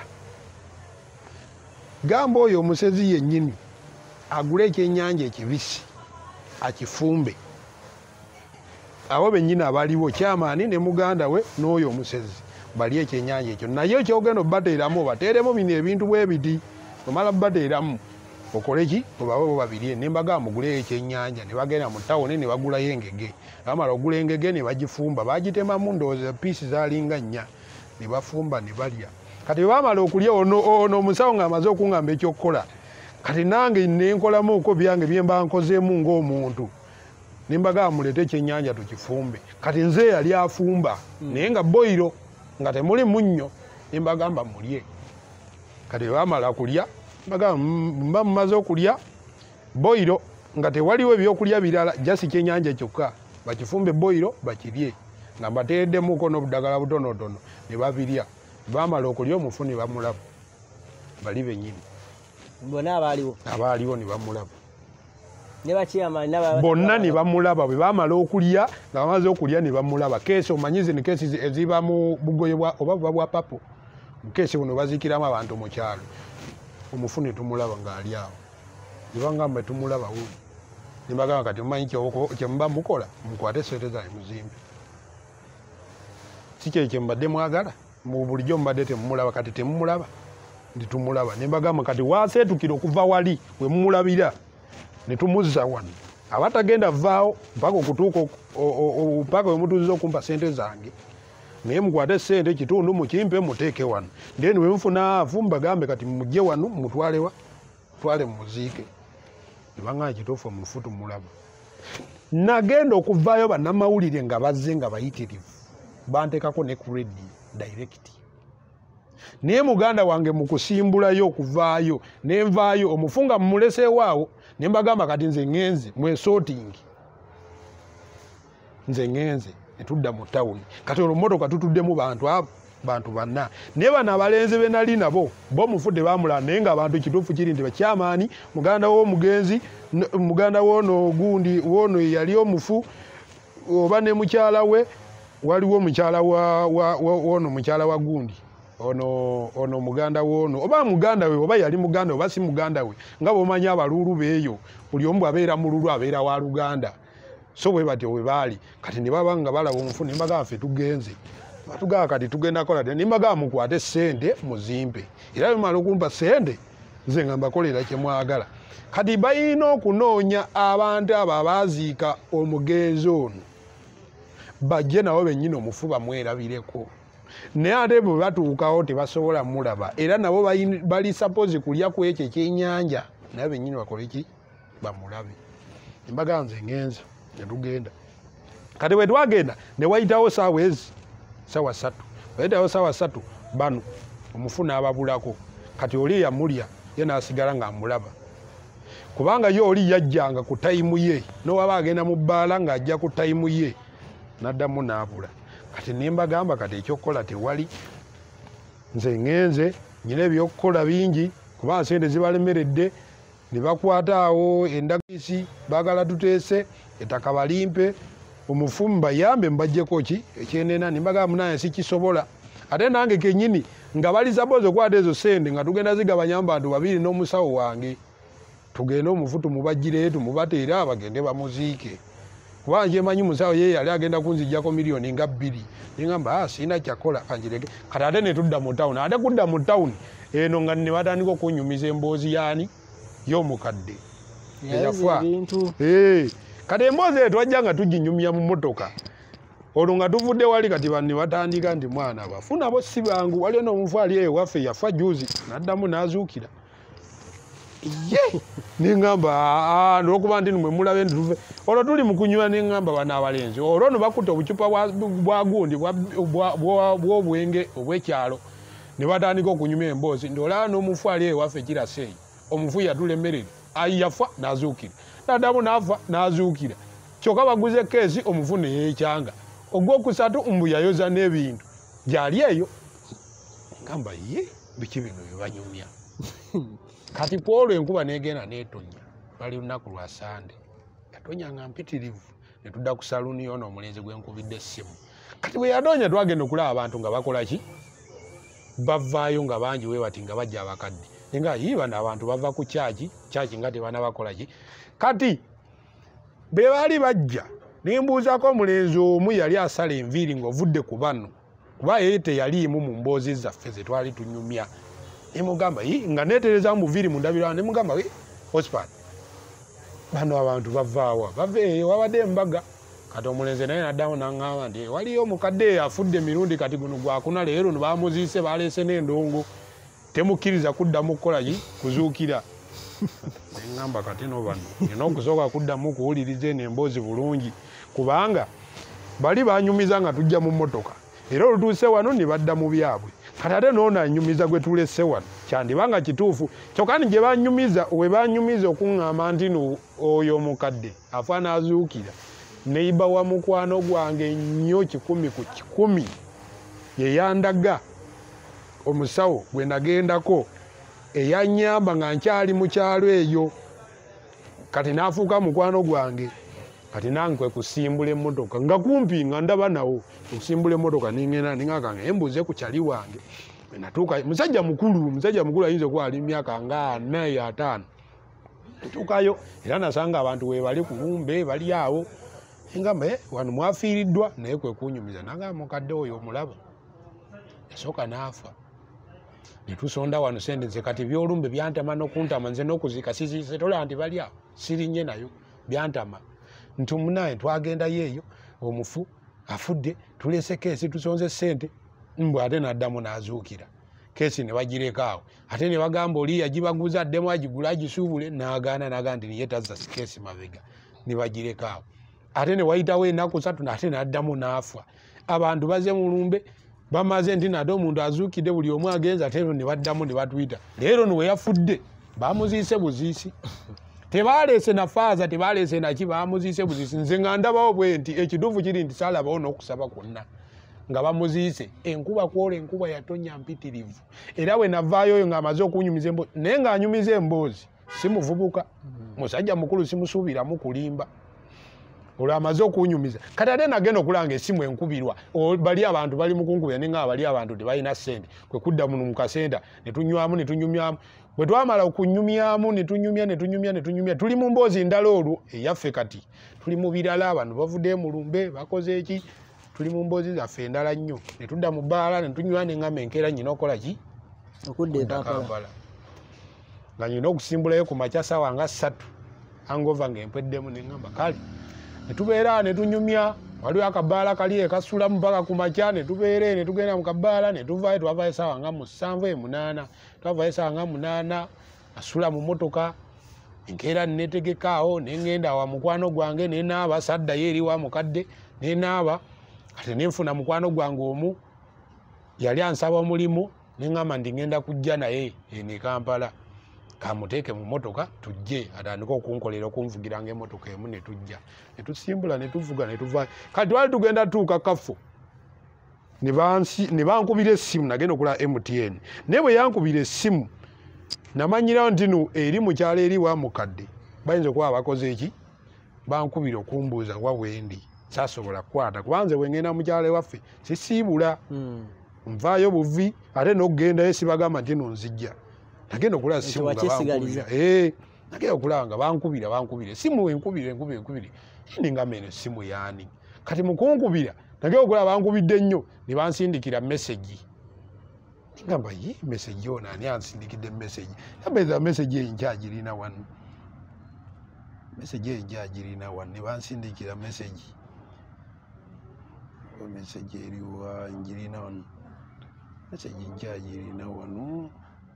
gamba oyo omusezi yennyini agule ekyennyanja ekibisi akifumbe abo bennyini abaliwo kyamaani ne muganda we n'oyo omusezi bali ekyennyanja ekyo naye kyogenda obateeramu obateeremu bino ebintu bwe biti omala bateeramu okole ki obawe bo babiri nembagamba muguleyo ekyennyanja ne bagenda mu tawuni ne bagulayo engege bamala ogula engege ne bagifumba bagitemamu ndowooza piisi zaalinga nnya ne bafumba ne balya kati bamala okulya ono ono omusawo ng'amaze okuŋŋamba ekyokukola kati nange nenkolamuuko byange byemba nkozeemu ng'omuntu nembagamba mulete ekyennyanja tukifumbe kati nze yali afumba naye nga boyiro nga temuli munnyo nembagamba mulye kati bamala kulya mba mumaze okulya boyiro nga tewaliwo ebyokulya birala jasi kyennyanja kyokka bakifumbe boyiro bakirye nga mbateereddemuuko n'obudagala butonotono ne babirya bamala okulya omufu ne bamulaba bali bennyini bonna abaaliwo abaaliwo ne bamulaba bonna ne bamulaba bwe bamala okulya nga bamaze okulya ne bamulaba keesi omanyi zino keesi eziba mu bugoye oba buba bwa papo mukeesi buno bazikiramu abantu mu kyalo omufu ne tumulaba ng'ali awo ne bangamba tumulaba wuuli ne bagamba kati mumanyi kyemuba mukola mukwate sente zange muzimbe si kye kye mbadde mwagala mu bulijjo mbadde temumulaba kati temumulaba ndi tumulaba ne mbagamba kati waaseetukira okuva wali we mumulabira ne tumuzza wano abatagenda vaawo mpaka okutuuka mpaka we mutuuziza okumpa sente zange naye mukwate sente kitundu mukimpe muteeke wano then we mufuna afu mbagambe kati mujje wano mutwalewa twale muziike ibanga kituufu omufu tumulaba nagenda okuvaayo bannamawulire nga bazze nga bayitirivu bantekako ne credit direct naye muganda wange mukusimbulayo okuvaayo nenvaayo omufunga mumuleseewaawo ne mbagamba kati nze ngenze mwesortingi nze ngenze netudda mu tawuni kati olwo mmotoka tutuddemu bantu abo bantu banna naye bano abalenzi be nali nabo bo mufudde bamulaba naye nga abantu kituufu kiri nti bakyamaani muganda w'omugenzi muganda w'ono gundi w'ono yali omufu oba ne mukyala we waliwo mukyala w'ono mukyala wa gundi ono ono muganda w'ono oba muganda we oba yali muganda oba si muganda we nga bw'omanyi abaluulu beeyo buli omu bwabeera mululu abeera wa Luganda so bwe batyo we baali kati ne baba nga balaba omufu ne mbagamba ffe tugenze batugamba kati tugenda kola ne mbagamba mukwate ssente muzimpe era bimala okumpa ssente nze nga mbakolera kye mwagala kati balina okunoonya abantu abo abaaziika omugenzi ono bajje nabo bennyini omufu bamwerabireko naye ate bwe batuukawo tebasobola mulaba era nabo bali suppose kulya ku ekyo ekyennyanja naye bennyini bakole ki bamulabe embaga nze ngenza ne tugenda kati bwe twagenda ne wayitawo saawa ezi saawa ssatu wayitawo saawa ssatu bano omufu n'ababulako kati oli yamulya ye n'asigala ng'amulaba kubanga yo oli yajjanga ku tayimu ye n'owaba agenda mu bbaala ng'ajja ku tayimu ye n'addamu n'abula kati nembagamba kati ekyokukola tewali nze ngenze nyina ebyokukola bingi kubanga sente zibalemeredde ne bakwata awo endagisi baagala tuteese ettaka balimpe omufu mbayambe mbajjeko ki ekyenena nembagamba munaye sikisobola ate nange kennyini nga bali sabozi okwata ezo sente nga tugenda zigabanya mu bantu babiri n'omusawo wange tugende omufu tumubajjireyo tumubateere abagende bamuziike kubanga njemanyi musawo ye yali agenda kunzijjako miliyoni nga bbiri nengamba ah sina kyakola kanjireke kati ate ne tudda mu tawuni ate kudda mu tawuni eno nga ne batandika okunyumiza emboozi yaani y'omukadde eyafa eh kati emboozi eyo twajja nga tuginyumya mu mmotoka olwo nga tuvudde wali kati banne batandika nti mwana bafuna bo si bangu waliyo n'omufu ali eyo waffe yafa juzi n'addamu n'azuukira ye ningamba n'okuba nti mwe mulabe nti tuve olwo tuli mu kunywa ningamba bano abalenzi olwo no bakuta obucupa bwa gundi bw'obwenge obw'ekyalo ne batandika okunyumya emboozi ndolaba n'omufu ali eyo waffe kiraseeyi omufu yatulemerera yafa n'azuukira n'addamu n'afa n'azuukira kyokka baguze keesi omufu ne yeekyanga ogwokusatu mbu yayoza n'ebintu gyali eyo ngamba ye biki bino bye banyumya kati kwolwo enkuba negenda netonya bali lunaku lwa sande yatonya nga mpitirivu ne tudda ku saluni yono omulenzi gwenkubidde essimu kati bwe yadonya twagenda okulaba abantu nga bakola ki bavaayo nga bangi we bati nga bajja abakadde nga yi bano abantu bava ku kyaki kyaki nga tebana bakola ki kati be baali bajja nembuuzako omulenzi omu yali asala enviiri ng'ovudde ku bano kuba ye teyaliimu mu mboozi zaffe ze twali tunyumya nemugamba yi nga netereza mu buviiri mu ndabirwamu nemugamba we Ospan bano abantu bavaawa bava eyo wabadde embaga kati omulenzi naye naddamu naŋŋamba nti waliyo omukadde eyo afudde emirundi kati guno gwakuna leero no bamuziise baleese n'endongo temukkiriza kuddamu kukola ki kuzuukira neŋŋamba kati no bano nina okusooka kuddamu kuwuliriza eno emboozi bulungi kubanga bali banyumiza nga tujja mu mmotoka era olutuuse wano ne badda mu byabwe kati ate noono anyumiza gwe tulese wano kyandibanga kituufu kyokka ni gye banyumiza we banyumiza okuŋŋamba nti no oyo omukadde afa n'azuukira neiba wa mukwano gwange nnyo kikumi ku kikumi ye yandaga omusawo gwe nagendako eyanyamba nga nkyali mu kyalo eyo kati n'afuuka mukwano gwange kati nange kwe kusimbula emmotoka nga kumpi nga ndaba nawo okusimbula emmotoka ningenda ningakanga embuuze ku kyali wange natuuka musajja mukulu musajja mukulu ayinza okuba ali myaka nga ana ya ataano natuukayo era nasanga abantu we bali ku lumbe bali awo ngamba wano mwafiiriddwa naye kwe kunyumiza nagamba mukadde oyo omulaba yasooka n'afa. Ne tusonda wano sente nze kati byolumbe byantama n'okuntama nze n'okuzika siziise tola nti bali awo sirinnye nayo byantama. Nti munaye twagendayo eyo omufu afudde tulese keesi tusonze sente mbwe ate n'addamu n'azuukira. Keesi ne bagireka awo ate ne bagamba oli yagibaguza addemu agigula agisuubule n'agaana n'agamba nti niye tazza keesi mabega ne bagireka awo. Ate ne wayitawo ennaku ssatu ate n'addamu n'afa. Abantu baze mu lumbe bamaze nti nate omuntu azuukidde buli omu agenza ate ne baddamu ne batuyita leero no we yafudde bamuziise buziisi. Tebaleese nafaaza tebaleese naki bamuziise buziisi. Nze nga ndabawo bwe nti ekituufu kiri nti saalabawo n'okusaba kwonna nga bamuziise. Enkuba kwola enkuba yatonya mpitirivu era we navaayo oyo ng'amaze okunyumiza emboozi naye ng'anyumiza emboozi si muvubuka musajja mukulu simusuubiramu kulimba olwo amaze okunyumiza. Kati ate nagenda okulanga essimu enkubirwa bali abantu bali mukunkubira nenga bali abantu tebalina ssente kwe kudda muno mu kasenta ne tunywamu ne tunyumyamu. Bwe twamala okunyumyamu ne tunyumya ne tunyumya ne tunyumya tuli mu mboozi ndala olwo eyaffe kati tuli mu birala abantu bavudde mu lumbe bakoze eki tuli mu mboozi zaffe endala nnyo ne tudda mu bbaala ne tunywa ne ngamba enkeera nyina okola ki okudda e Kampala nga nyina okusimbulayo ku makya ssaawa nga ssatu angova ng'empweddemu ne ngamba kale ne tubeera ne tunyumya waliwo akabbaala kali ekasulamu mpaka ku makya ne tubeere ne tugenda mu kabbaala ne tuvaayo twavaayo essaawa nga musanvu emunaana twavaayo essaawa nga munaana asula mu motoka enkeera netegekaawo ne ngenda wa mukwano gwange ne naaba saddayo eri wa mukadde ne naaba ate ne nfuna mukwano gwange omu yali ansaba omulimu ne ngamba ndi ngenda kujja naye eno e Kampala kamuteeke mu motoka tujje atandika okunkolera okunvugira ng'emmotoka emu ne tujja ne tusimbula ne tuvuga ne tuvaayo. Kati twali tugenda tuuka Kafo ne bankubira essimu nagenda okula M T N naye bwe yankubira essimu namanyirawo nti no eri mukyalo eri wa mukadde bayinza okuba bakoze eki bankubira okumbuuza wa wendi saasobola kukwata kubanze bwe ngenda mukyalo ewaffe sisiibula nvaayo buvi ate n'okgendayo sibagamba nti no nzijja nagenda okulaba simu nga bankubira eh nagenda okulaba nga bankubira bankubira simu enkubira enkubira enkubira ningamba eno simu yaani kati mukunkubira nagenda okulaba bankubidde nnyo ne bansindikira message ngamba ye message ona ani ansindikidde message yabeza message enkyagirina wano message enkyagirina wano ne bansindikira message message eriwa njirina wano message enkyagirina wano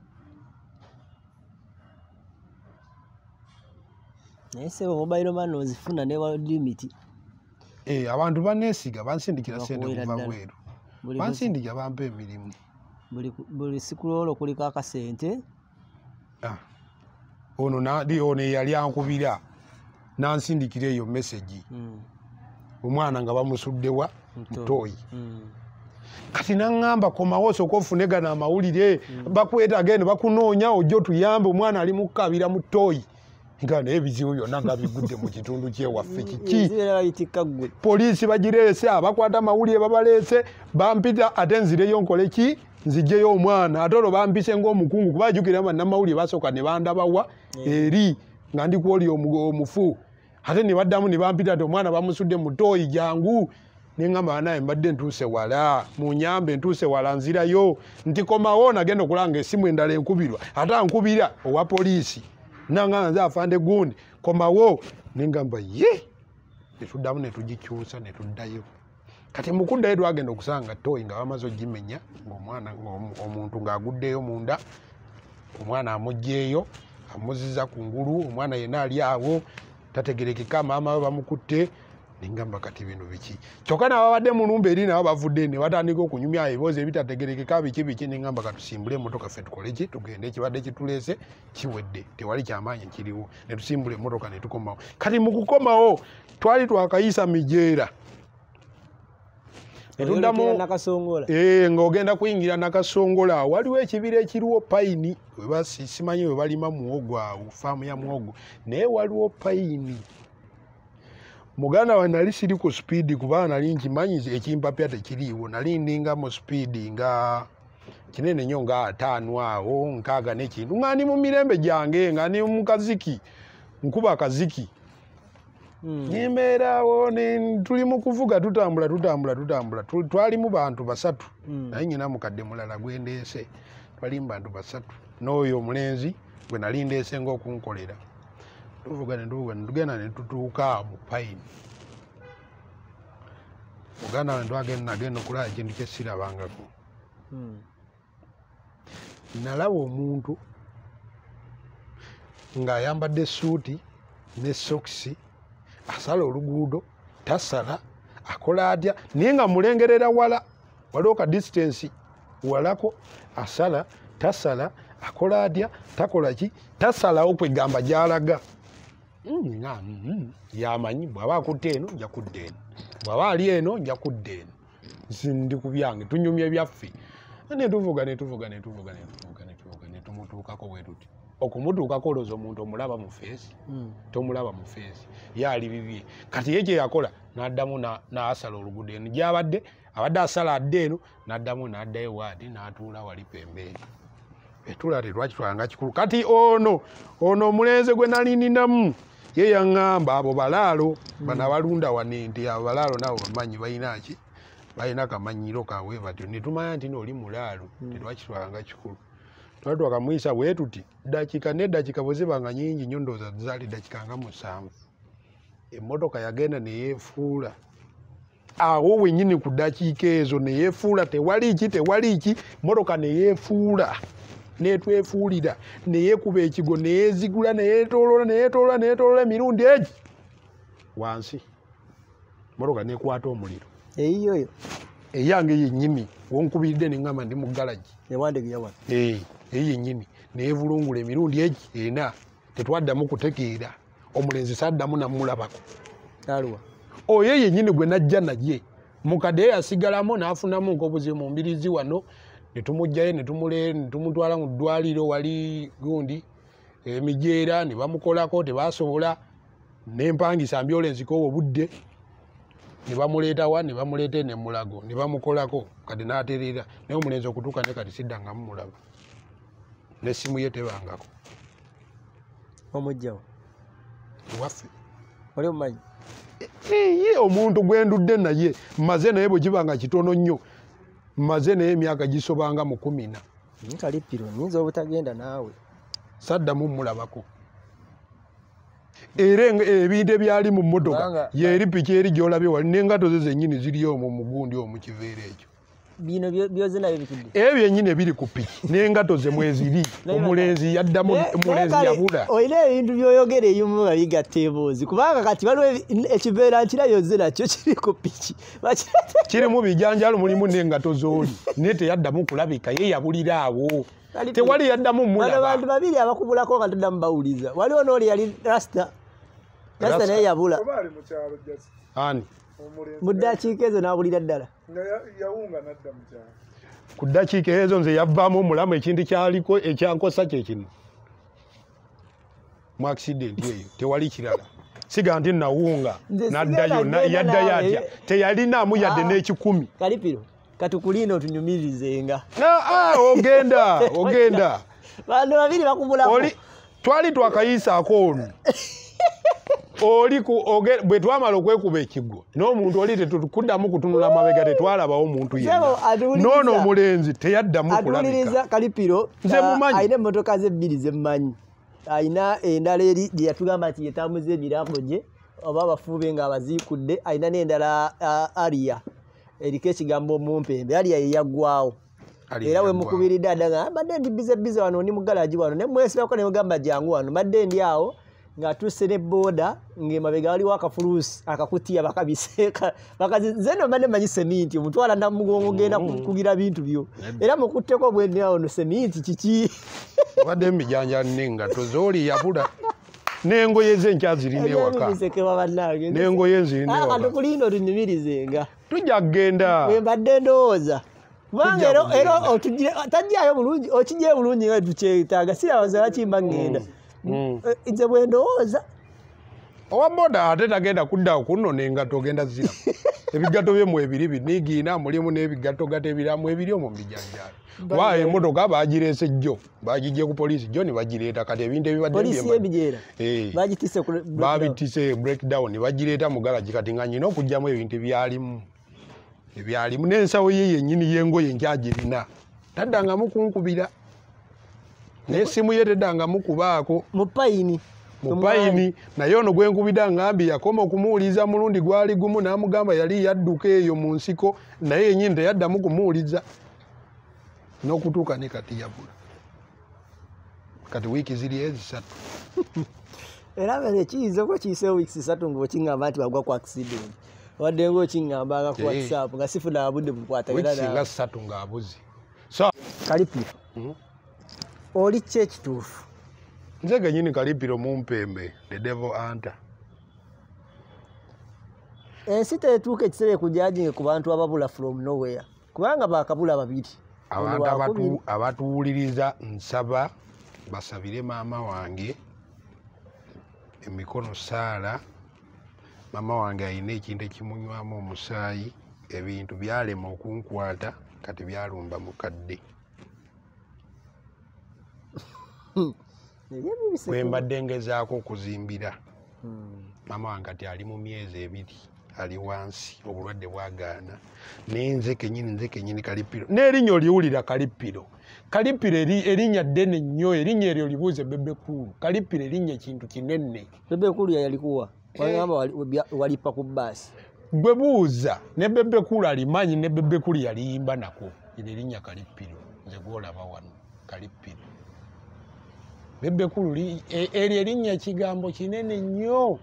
naye sebo mobile money ozifuna ne wa limit eh abantu baneesiga bansindikira sente kuva bweru bansindikira bampa emirimu buli buli sikulolo kuliko akasente ah ono nadi ono yali ankubira nansindikira eyo message mm. Omwana nga bamusuddewa mtoyi mm. Kati nangamba komawo soko ofunega na amawulire mm. Bakweta agende bakunoonya ojjo tuyambe omwana ali mukabira mutoyi ngana ebizibu byonna nga bigudde mu kitundu kyewaffe kiki poliisi bagireese abakwata amawulire babaleese bampita ate nzireyo nkole ki nzijjeyo omwana ate olwo bampise ng'omukungu kuba ajjukira bannamawulire basooka ne bandabawa eri nga ndi kwoli omufu ate ne baddamu ne bampita nti omwana bamusudde mutoyi jangu ne ngamba naye mbadde ntuuse wala munyambe ntuuse wala nzirayo nti komawo nagenda okulanga essimu endala enkubirwa ate ankubira owa poliisi nanga nza afande gundi komawo ningamba ye netuddamu netugikyusa netuddayo kati mukuddayo twagenda okusanga toyi nga bamaze ogimenya ng'omwana omuntu ng'aguddeyo munda omwana amugjeeyo amuziza ku ngulu omwana yenna ali awo tategerekeka maama we bamukutte ningamba kati bino biki kyokka n'ababadde mu lumba eri nabo bavudde ne batandika okunyumya ebibuuzo ebitategerekeka biki biki ningamba katusimbule emmotoka ffe tukole ki tugende ekibadde kituleese kiwedde tewali kyamaanyi kiriwo ne tusimbula emmotoka ne tukomawo kati mu kukomawo twali twakayisa mijeera eh ng'ogenda kuyingira Nakasongola waliwo ekibira ekiriwo payini webasi simanyi we balima muwogo awo faamu ya muwogo naye waliwo payini muganda wa nali siri ku speed kuba nali nkimanyi ekimpapya tekiriiwo nali ndinga mu speed nga kinene nnyo nga ataano awo nkaaga n'ekintu nga ndi mu mirembe gyange nga ndi mu kaziki nkuba akaziki nimbeerawo tuli mu kuvuga tutambula tutambula tutambula twali mu bantu basatu naye nyina mukadde mulala gwendeese twali mu bantu basatu n'oyo omulenzi gwe nali ndeese ng'okunkolera tuvuga ne tuvuga ne tugenda ne tutuuka mu payini muganda wange twagenda nagenda okulaba ekintu kye sirabangako nalaba omuntu ng'ayambadde suuti ne sokisi asala oluguudo tasala akola atya naye nga mulengerera wala waliwo ka distance walako asala tasala akola atya takola ki tasalawo kwegamba gy'alaga yamanyi bw'aba akutte eno nja kudda eno bw'aba ali eno nja kudda eno ndi ku byange tunyumya byaffe ne tuvuga ne tuvuga ne tuvuga ne tuvuga ne tuvuga ne tumutuukako bwe tuti okumutuukako olowooza omuntu omulaba mu feesi tomulaba mu feesi ye ali bibye kati ye kye yakola n'addamu n'asala oluguudo eno gy'abadde abadde asala adde eno n'addamu n'addayo waadi n'atuula wali pembeeri etula tetwakitwalanga kikulu kati ono ono omulenzi gwe nali ninamu ye yaŋŋamba abo balaalo bano abalunda wano ente abo balaalo nabo bamanyi balina ki balina kamanyiro kaabwe batyo ne tumanya nti n'oli mulaalo tetwakitwalanga kikulu twali twakamuyisa bwe tuti dakika n'eddakika bwe zibanga nnyingi nnyo ndowooza zaali ddakika nga musanvu emmotoka yagenda ne yeefuula awo wennyini ku ddakiika ezo ne yeefuula tewali ki tewali ki emmotoka ne yeefuula netwefuulira neyeekuba ekigo neyeezigula neyeetoolola neyeetoolola neyeetoolola emirundi egi wansi emmotoka nekwata omuliro eyiyoyo eyange yennyini wonkubiridde neŋŋamba ndi mu galagi ewandegeyawa eyi yennyini neyevulungula emirundi egi ena tetwaddamu kutegeera omulenzi saddamu namulabako alwa oyo yennyini gwe najja naye mukadde yasigalamu n'afunamu nk'obuzibu mu mbirizi wano netumujjayo netumutwala mu ddwaliro wali gundi emijeera ne bamukolako tebasobola n'empangisa ambulance ko obudde ne bamuleetawa ne bamuleeta ne mulago ne bamukolako kati n'atereera naye omulenzi okutuuka ne kati siddanga mumulaba n'essimu ye tebangako omujjawo waffe oli omumanyi ye omuntu gwendudde naye mmaze naye bwe kibanga kitono nnyo mmaze naye emyaka gisobanga mu kumi na kalipiro nyinza obutagenda naawe saddamu mulabako era ebintu ebyali mu mmotoka yeri piki eri gy'olabye wali n'engato ze zennyini ziri omwo mu gundi omu kiveera ekyo bino byoze nabyo bitudde ebyo byennyini biri ku piki n'engato ze mweziri omulenzi yaddamu omulenzi yabula olina ebintu byoyogera eyimu nga bigatta eboozi kubanga kati waliwo ekiveera nkirabyoze nakyo kiri ku piki kirimu bijanjalo mulimu n'engato z'oli naye teyaddamu kulabika ye yabulira awo tewali yaddamu mulaba bantu babiri abakubulako nga toddamu bawuliza waliwo n'oli yali rasta rasta naye yabula ani mu ddakiika ezo n'abulira ddala ku ddakiika ezo nze yabbaamu omulamu ekintu kyaliko ekyankosa kye kino mu accident eyo tewali kirala siga nti nawunga n'addayo yaddayo atya teyalinaamu yadde n'ekikumi kalipiro katukuliina otunyumirizenga ogenda ogenda bantu babiri bakubulako twali twakayisaako ono oli bwe twamala okwekuba ekigwo n'omuntu oli tetukuddamu kutunula mabega tetwalabawo omuntu yenna noono omulenzi teyaddamu kulabika kalipiro nze mumanyi ayina emmotoka ze ebbiri zemmanyi ayina endala eri gye yatugamba nti yetambuza emirako gye oba abafuube nga abaziikudde ayina n'endala aliya eriko ekigambo mumpembe aliya yeyaggwawo era we mukubiridde addaga mbadde ndi bize bize wano ndi mu galagi wano ne mwesirako ne mugamba jangu wano mbadde ndi awo ng'atuuse ne booda ng'emabega waliwo akafuluusi akakutiya bakabiseeka zeno mbadde manyi seminti omutwala namugongo genda kugira bintu byo era mukutteko bwendi awo no seminti kiki obadde emijanja n'engato z'oli yabula n'engoye ze nkyazirina ewaka n'engoye nzirina ewaka katukuliina otunyumirizenga tujja kugenda bwe mbadde ndowooza kubanga era tajjayo bulungi okijjayo bulungi nga tukyetaaga sirabaza bakimba ngenda nze bwe ndowooza owa boda ate tagenda kuddawo kuno n'engato ogenda ziramu ebigato byemu ebiri binigiina mulimu n'ebigato gato ebiramu ebiri omwo mu bijanjaalo wa emotoka bagirese jjo bagijje ku police jjo ne bagireeta kati ebintu ebibadde police yebijera eh bagitise ku babitise breakdown ne bagireeta mu garage kati nga nyina okujjamu ebintu byalimu ebyalimu n'ensawo ye yennyini y'engoye nkyagirina taddanga mukunkubira n'essimu ye teddanga mukubaako mu payini mupayini naye ono gwenkubida ngambi yakoma okumuwuliza mulundi gwali gumu n'amugamba yali yadduka eyo mu nsiko naye yennyini teyaddamu kumuwuliza n'okutuuka ne kati yabula kati wiiki ziri ezisatu era bale kiyinza okuba kiyiseewo wiiki zisatu ng'okiŋŋamba nti bagwa ku accident wadde ng'okiŋŋambanga ku whatsapp nga sifuna abudde bukwata wiiki singa ssatu ng'abuzi so Kalipiro oli ki ekituufu nze genyini Kalipiro mumpembe the devil hunter ensi tetuuka ekiseera ekujajinge ku bantu ababula from nowhere kubanga bakabula babiri abantu abatuwuliriza nsaba basabire maama wange emikono saala maama wange alina ekintu ekimunywamu omusaayi ebintu byalema okunkwata kati byalumba mukadde wembadde ngezaako okuzimbira maama wange ati ali mu myezi ebiri ali wansi obulwadde bwagaana nenze kenyini nze kenyini Kalipiro n'erinnya oliwulira Kalipiro Kalipiro erinnya ddene nnyo erinnya eryo libuuze Bebekulu Kalipiro erinnya ekintu kinene Bebekulu yalikuwa wagamba walipa ku bbaasi gwe buuza ne Bebekulu alimanyi ne Bebekulu yaliyimba nako erinnya Kalipiro nze gwolaba wano Kalipiro Bebekulu eryo erinnya ekigambo kinene nnyo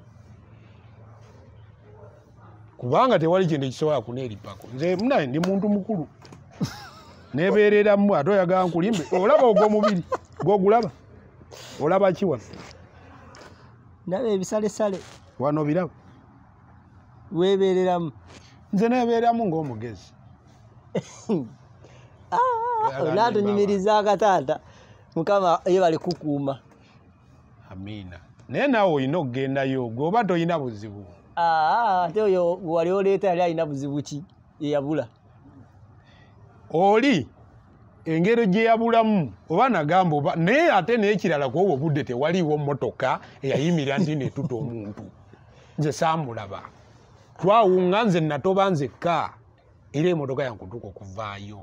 kubanga tewali kintu ekisobola kuneeripako nze munaye ndi muntu mukulu nebeereramu ate oyagala nkulimbe olaba ogw'omubiri gw'ogulaba olaba ki wano ndaba ebisalesale wano biraba weebeereramu nze nebeeramu ng'omugezi naatunyumiriza akataata mukama ye bali kukuuma amiina naye naawe olina okugendayo gwe oba toyina buzibu ate oyo wali oleeta yali alina buzibu ki yeyabula oli engero gye yabulamu oba nagamba oba naye ate n'ekirala kwobwo obudde tewaliiwo mmotoka eyayimira nti netuta omuntu nze saamulaba twawunga nze natoba nzekka era emmotoka yankutuka okuvaayo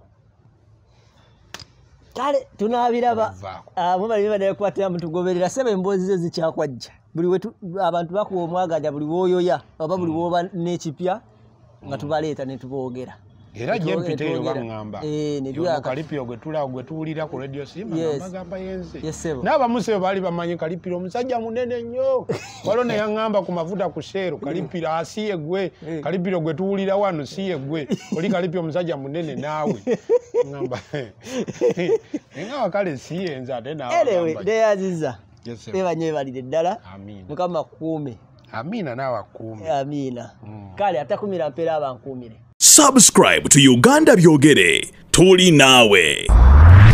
kale tunaabiraba mubalibanekwatira mutugoberera sebe emboozi ze zikyakwajja buli wetu abantu bakuwa omwagaja buli woyoya oba buli woba n'ekipya nga tubaleeta ne tuboogera era gyempita eyo baŋŋamba Kalipiro gwe tulaba gwe tuwulira ku radio Simba n'amagamba yenze n'abamu sebe baali bamanyi Kalipiro omusajja munene nnyo waliwo ne yaŋŋamba ku mafuta ku sheero Kalipiro asiye gwe Kalipiro gwe tuwulira wano siye gwe oli Kalipiro omusajja munene naawe ŋŋamba eŋŋamba kale siye nze ate naawe neyaziza ebanyebalire ddala mukama kuume amiina naawe akuume amiina kale atakumira mpeera abankuumire Subscribe to Uganda Byogere. Tuli nawe.